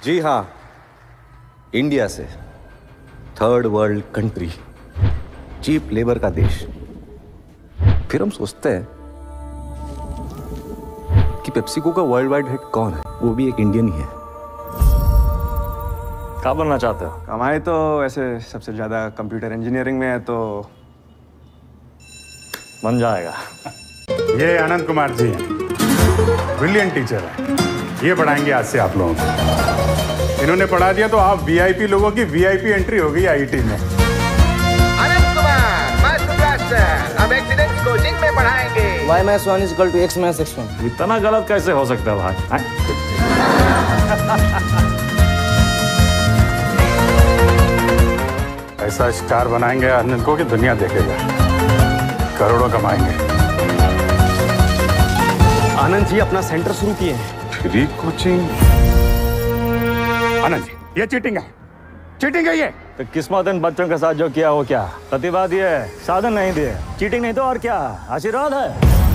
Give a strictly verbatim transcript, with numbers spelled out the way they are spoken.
जी हाँ, इंडिया से, third world country, cheap labour का देश। फिर हम सोचते हैं कि पेप्सिको का वर्ल्ड वाइड हेड कौन है, वो भी एक इंडियन ही है। क्या बनना चाहते हो? कमाई तो ऐसे सबसे ज्यादा कंप्यूटर इंजीनियरिंग में है, तो बन जाएगा। ये आनंद कुमार जी हैं, ब्रिलियंट टीचर हैं। ये पढ़ाएंगे आज से आप लोगों को। इन्होंने पढ़ा दिया तो आप वीआईपी लोगों की वीआईपी एंट्री हो गई आईटी में। आनंद कुमार, मास्टर ब्लास्टर, अब एक्सीलेंस कोचिंग में पढ़ाएंगे। Y minus one is equal to x minus X one. इतना गलत कैसे हो सकता है भाई? ऐसा स्टार बनाएंगे आनंद को कि दुनिया देखेगा, करोड़ों कमाएंगे। आनंद जी अपना सेंटर शुरू किए हैं। Free coaching? आनंद जी, ये चीटिंग है, चीटिंग है ये। तो किस्मत इन बच्चों के साथ जो किया वो क्या? प्रतिभा दिए, साधन नहीं दिए, चीटिंग नहीं तो और क्या? आशीर्वाद है।